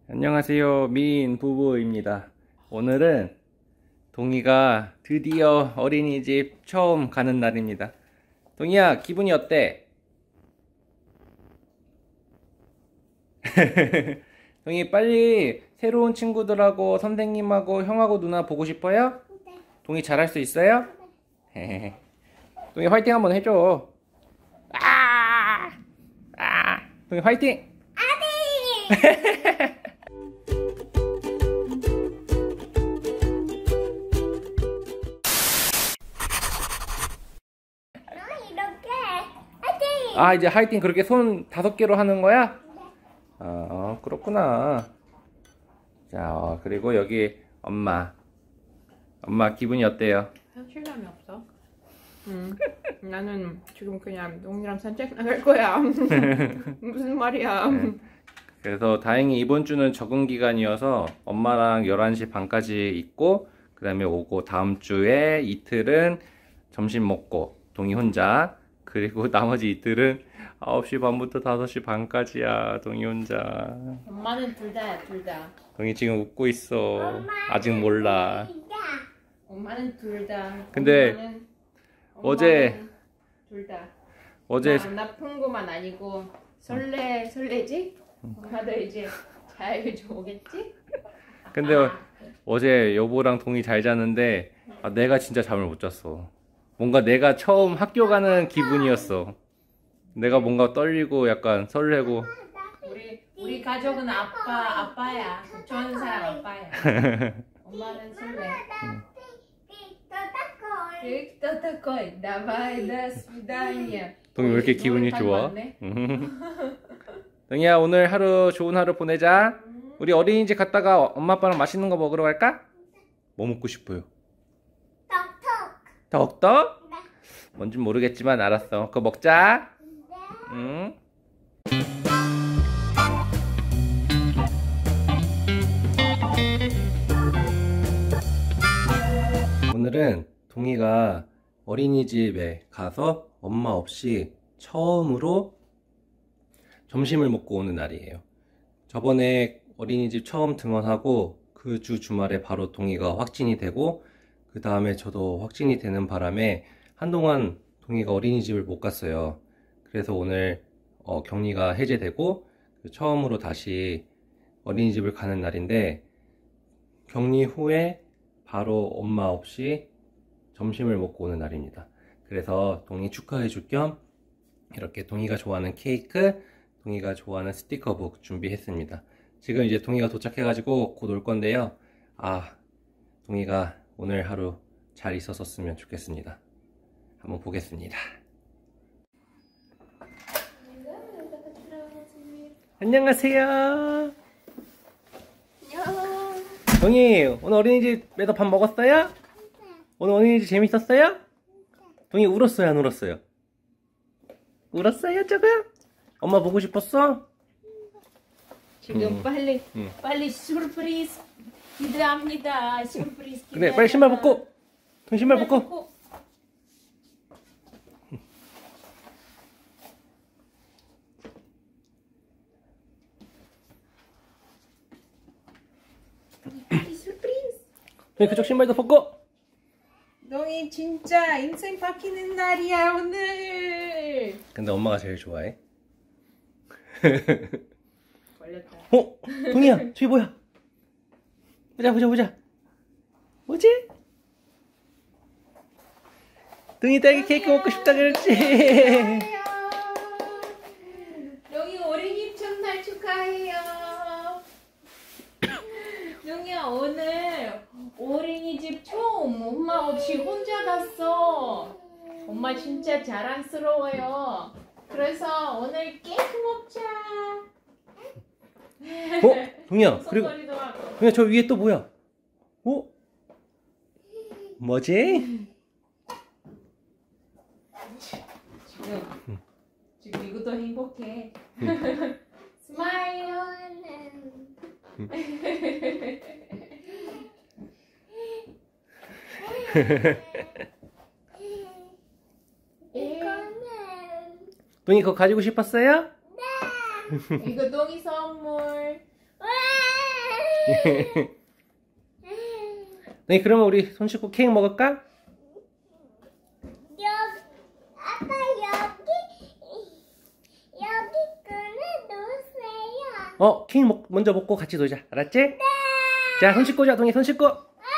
안녕하세요, 미인 부부입니다. 오늘은 동이가 드디어 어린이집 처음 가는 날입니다. 동이야, 기분이 어때? 동이 빨리 새로운 친구들하고 선생님하고 형하고 누나 보고 싶어요? 네. 동이 잘할 수 있어요? 동이 화이팅 한번 해줘. 동이 화이팅! 이제 화이팅 그렇게 손 5개로 하는 거야? 그렇구나. 자, 그리고 여기 엄마 기분이 어때요? 실감이 없어. 나는 지금 그냥 동이랑 산책 나갈 거야. 무슨 말이야? 네. 그래서 다행히 이번 주는 적응 기간이어서 엄마랑 11시 반까지 있고, 그 다음에 오고 다음 주에 이틀은 점심 먹고 동이 혼자, 그리고 나머지 이틀은 9시 반부터 5시 반까지야 동이 혼자. 엄마는 둘 다야. 동이 지금 웃고 있어. 아직 몰라. 엄마는 둘 다. 근데 어제 둘 다. 어제 나쁜 거만 아니고 설레지? 엄마도 이제 잘 오겠지? 근데 어제 여보랑 동이 잘 자는데 내가 진짜 잠을 못 잤어. 뭔가 내가 처음 학교 가는 기분이었어. 내가 뭔가 떨리고 약간 설레고. 우리 가족은 아빠야. 좋은 사람 아빠야. 엄마는 설레. Кто такой? Давай, до свидания. 동이 왜 이렇게 기분이 좋아? 동이야, 오늘 하루 좋은 하루 보내자. 우리 어린이집 갔다가 엄마 아빠랑 맛있는 거 먹으러 갈까? 뭐 먹고 싶어요? 덕떡? 뭔진 모르겠지만 알았어. 그거 먹자. 응? 오늘은 동이가 어린이집에 가서 엄마 없이 처음으로 점심을 먹고 오는 날이에요. 저번에 어린이집 처음 등원하고 그 주 주말에 바로 동이가 확진이 되고, 그 다음에 저도 확진이 되는 바람에 한동안 동이가 어린이집을 못 갔어요. 그래서 오늘 격리가 해제되고 처음으로 다시 어린이집을 가는 날인데, 격리 후에 바로 엄마 없이 점심을 먹고 오는 날입니다. 그래서 동이 축하해 줄 겸 이렇게 동이가 좋아하는 케이크, 동이가 좋아하는 스티커북 준비했습니다. 지금 이제 동이가 도착해가지고 곧 올 건데요. 동이가 오늘 하루 잘 있었으면 좋겠습니다. 한번 보겠습니다. 안녕하세요. 동이, 오늘 어린이집에서 밥 먹었어요? 오늘 어린이집 재밌었어요? 동이 울었어요, 안 울었어요? 울었어요, 조금? 엄마 보고 싶었어? 지금 빨리 슈프리즈 기대합니다. 슈프리즈 기대. 그래, 빨리 신발 벗고. 동이 신발 벗고. 동이 그쪽 신발도 벗고. 동이 진짜 인생 바뀌는 날이야 오늘. 근데 엄마가 제일 좋아해. 걸렸다. 동이야, 저기 뭐야? 보자. 뭐지? 동이 딸기 케이크 먹고 싶다 그랬지? 동이 어린이집 첫날 축하해요. 동이야, 오늘 어린이집 처음 엄마 없이 혼자 갔어. 엄마 진짜 자랑스러워요. 그래서 오늘 케이크 먹자. 동이야, 그리고 동이야, 저 위에 또 뭐야? 뭐지? 지금 이것도 행복해. 스마일. 동이 그거 가지고 싶었어요? 이거 동이 선물. 네, 그러면 우리 손 씻고 케이크 먹을까? 아빠 여기 끊어놓으세요. 케이크 먼저 먹고 같이 놀자. 알았지? 네. 자, 손 씻고 자, 동이 손 씻고.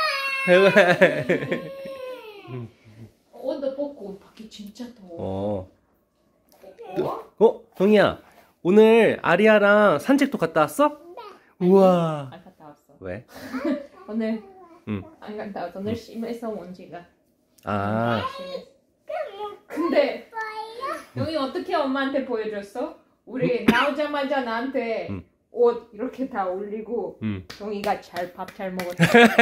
옷도 벗고 밖에 진짜 더워. 동이야. 오늘 아리아랑 산책도 갔다 왔어? 우와. 안 갔다 왔어. 왜? 오늘 응. 안 갔다 왔어. 오늘 심해서 먼지가. 아, 심했어. 근데 여기 어떻게 엄마한테 보여줬어? 우리 나오자마자 나한테 응. 옷 이렇게 다 올리고 동이가 밥 잘 먹었다.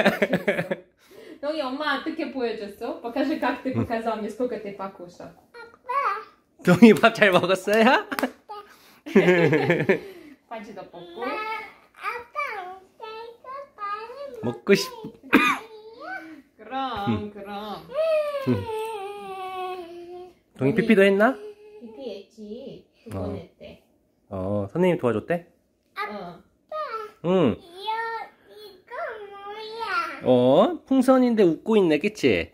동이 엄마 어떻게 보여줬어? Покажи, как ты показал мне, сколько ты покушал. 동이 밥 잘 먹었어요? 반지도 뽑고. 아빠 빨리 먹고 싶. 그럼. 동이 피피도 했나? 피피했지. 두 번 했대. 선생님이 도와줬대? 어. 응. 이거 뭐야? 풍선인데 웃고 있네, 그치?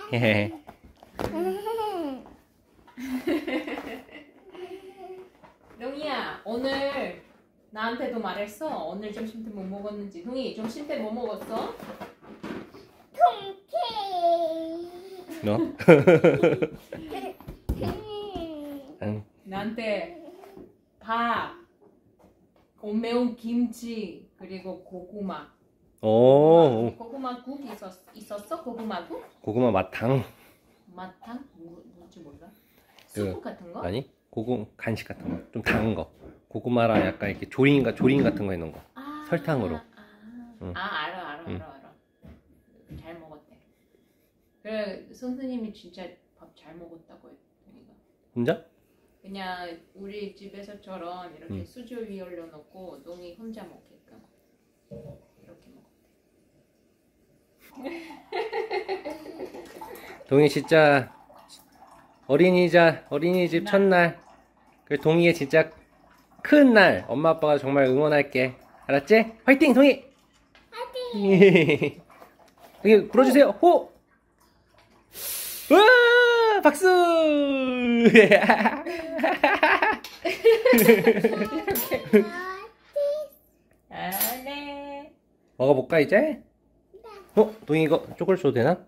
동이야, 오늘 나한테도 말했어. 오늘 점심 때 뭐 먹었는지. 동이, 점심 때 뭐 먹었어? 통케이크. 너? 응. 나한테 밥, 매운 김치, 그리고 고구마. 고구마 국 있었어? 고구마국? 고구마 맛탕. 맛탕? 뭔지 몰라. 그, 수프 같은 거? 아니, 간식 같은 거. 좀 단 거. 고구마랑 약간 이렇게 조림 같은 거 있는 거. 설탕으로. 응. 알아. 응. 잘 먹었대. 그래, 선생님이 진짜 밥 잘 먹었다고 했 동이가. 진짜? 그냥 우리 집에서처럼 이렇게 수저 위에 올려놓고 동이 혼자 먹게끔 이렇게 먹었대. 동이 진짜 어린이집 첫날. 그 동이의 진짜 큰 날. 엄마 아빠가 정말 응원할게. 알았지? 화이팅, 동이! 화이팅! 동이 불어주세요. 호! 우와! 박수! 네. 먹어볼까 이제? 동이 이거 초콜릿 줘도 되나?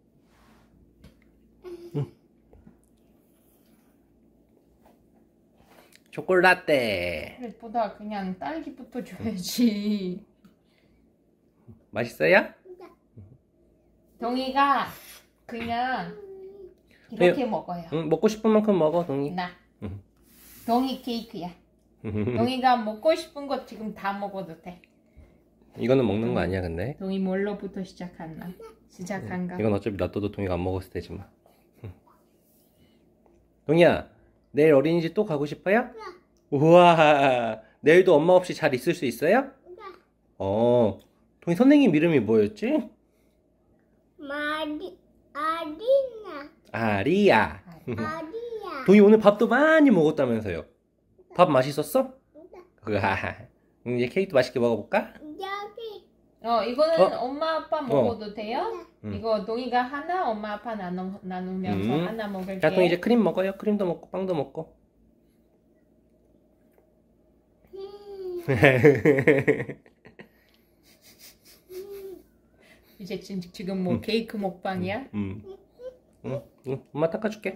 초콜라떼. 초콜릿보다 그냥 딸기부터 줘야지. 맛있어요? 동이가 그냥 이렇게 먹어요. 응, 먹고 싶은 만큼 먹어, 동이. 나. 동이 케이크야. 동이가 먹고 싶은 거 지금 다 먹어도 돼. 이거는 먹는 거 아니야, 근데. 동이 뭘로부터 시작한가? 이건 어차피 놔둬도 동이가 안 먹었을 테지만. 동이야, 내일 어린이집 또 가고 싶어요? 우와, 내일도 엄마 없이 잘 있을 수 있어요? 동이 선생님 이름이 뭐였지? 아리야. 아리야. 동이 오늘 밥도 많이 먹었다면서요? 밥 맛있었어? 이제 케이크도 맛있게 먹어볼까? 여기. 이거는 엄마 아빠 먹어도 돼요? 이거 동이가 하나, 엄마 아빠 나누면서 하나 먹을게. 자, 동이 이제 크림 먹어요. 크림도 먹고 빵도 먹고. 이제 지금 뭐 케이크 먹방이야? 응, 엄마 닦아줄게.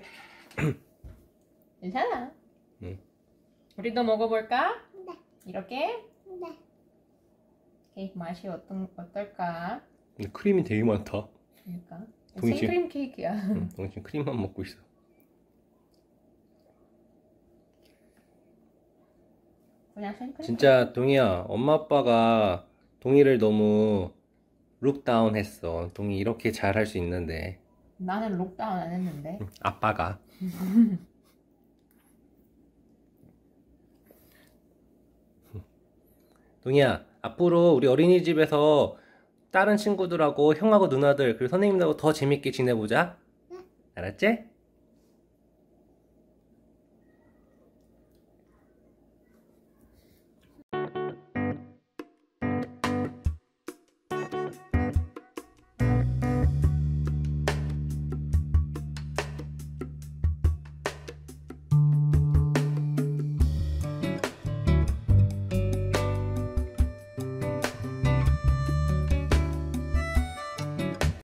괜찮아. 응. 우리도 먹어볼까? 네. 이렇게? 네. 케이크 맛이 어떨까? 근데 크림이 되게 많다. 그러니까 동이 지금- 생크림 케이크야. 동이 지금 크림만 먹고 있어. 그냥 생크림. 진짜 동이야, 엄마 아빠가 동이를 너무 룩다운 했어. 동이 이렇게 잘할 수 있는데. 나는 록다운 안 했는데. 아빠가. 동이야, 앞으로 우리 어린이집에서 다른 친구들하고 형하고 누나들 그리고 선생님들하고 더 재밌게 지내보자. 알았지?